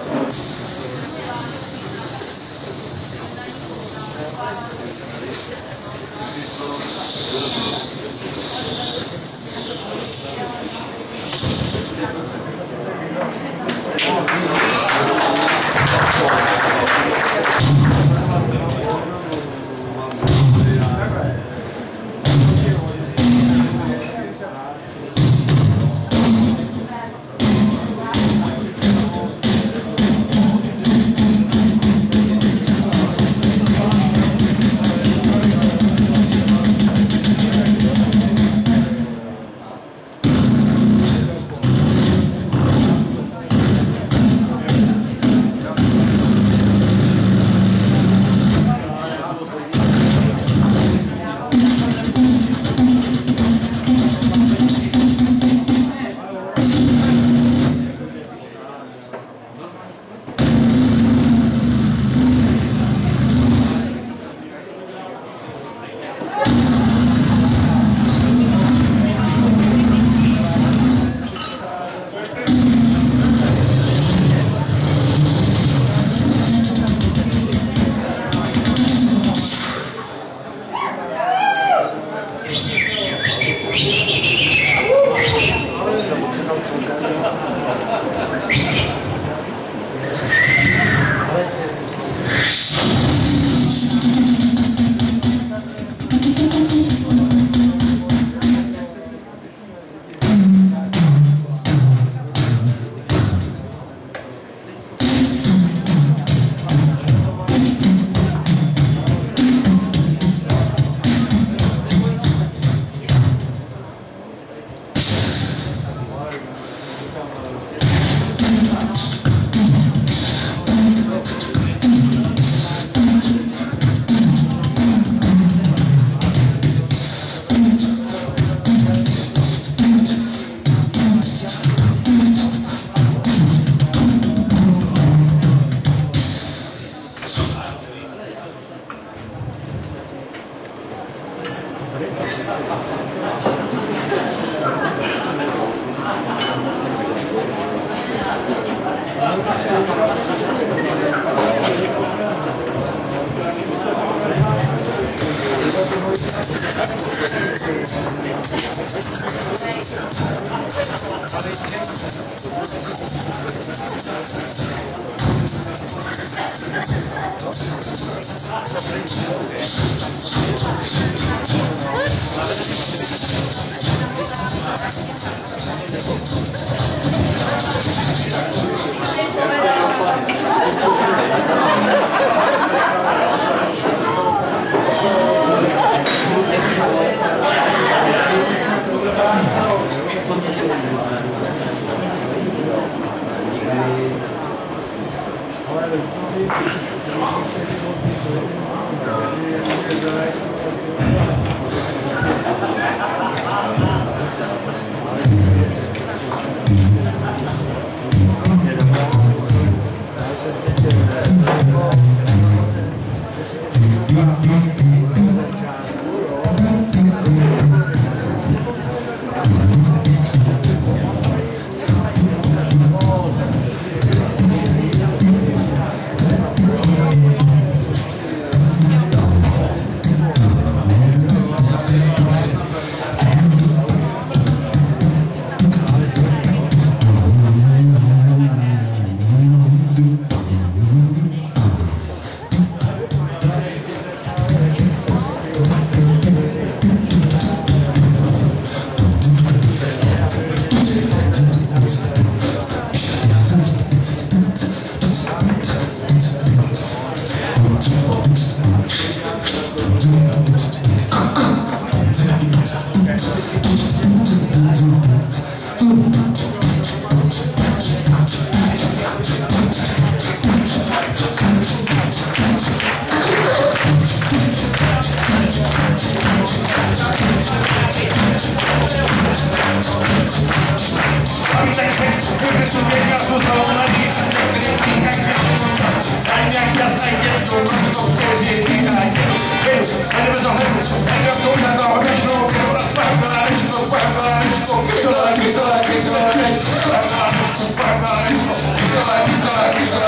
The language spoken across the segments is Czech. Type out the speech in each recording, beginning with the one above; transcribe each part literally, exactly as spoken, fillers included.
Like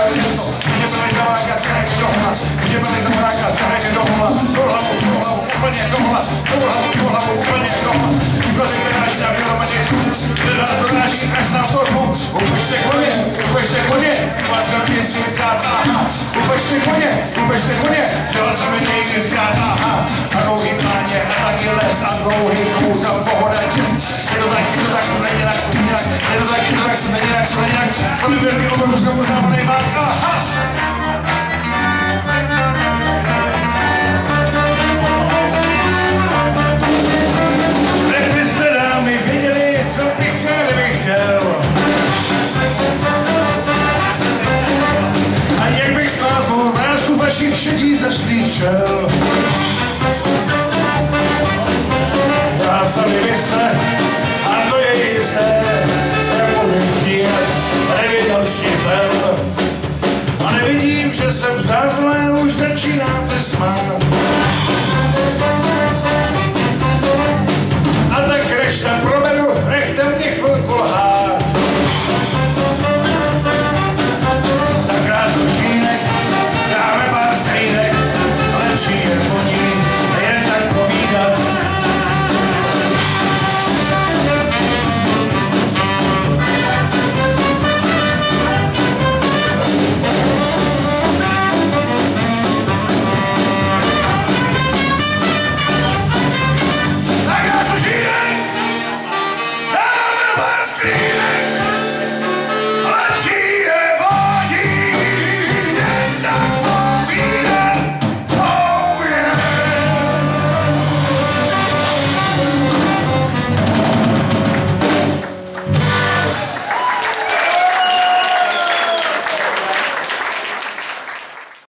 Vidíme li toho ráka, se hejde do hola, do hlavu, do hlavu, úplně do hola, do hlavu, do hlavu, úplně do hola. Prosím, vyráží na vělometě, kde nás doráží až na storbu. Upešte koně, upešte koně, vás na mě si vkát, aha. Upešte koně, upešte koně, dělal jsem mi někdy vkát, aha. A dlouhý pláně, a taky les, a dlouhý kous, a pohoda čist. Je to tak, je to tak, to není tak, to není tak, je to tak, je to tak, to není tak, to není tak. To mi věřky opravdu jsem pořád nejmát, aha. Vašich šedí zašlých čel. Já sami vyse, a to je jisté, nemůžu stíhat, neviděl štítel. A nevidím, že se přátelé už začínáte smát. A tak než se pro